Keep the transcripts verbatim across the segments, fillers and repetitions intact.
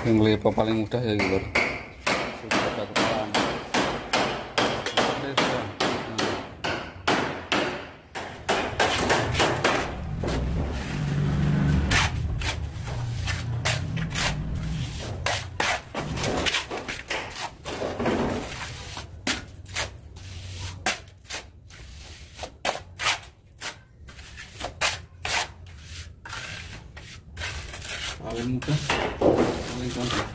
Yang ngelipat paling mudah ya gitu. Sudah ada kepalan. Oke, sudah. Paling mudah, paling gampang.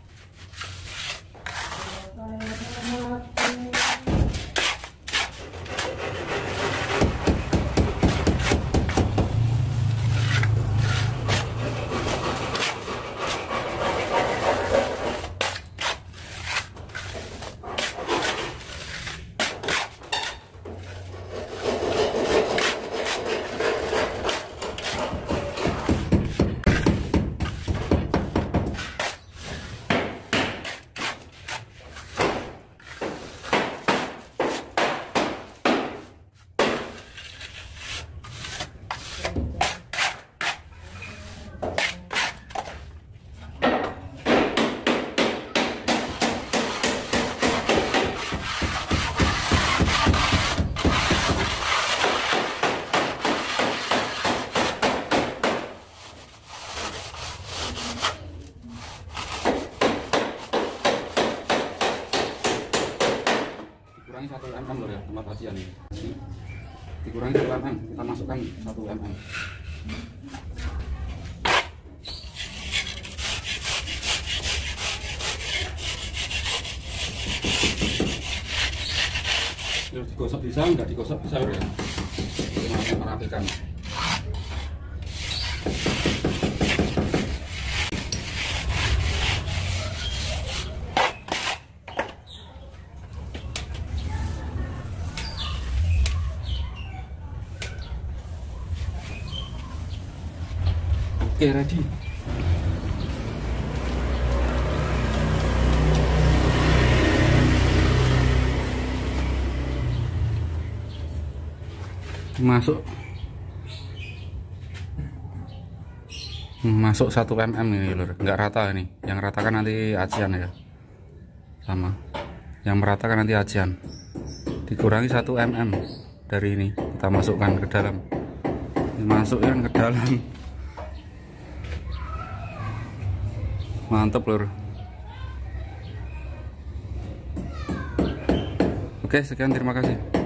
Dikurangi satu mm loh ya tempat kajian ini. Dikurangi satu mm, kita masukkan satu mm. Terus digosok bisa, enggak digosok bisa ya. Cuma merapikan. Oke, ready. Masuk masuk satu mm ini lur, nggak rata ini. Yang rata kan nanti acian ya, sama yang merata kan nanti acian. Dikurangi satu mm dari ini, kita masukkan ke dalam. Dimasukkan ke dalam. Mantap lur. Oke, sekian, terima kasih.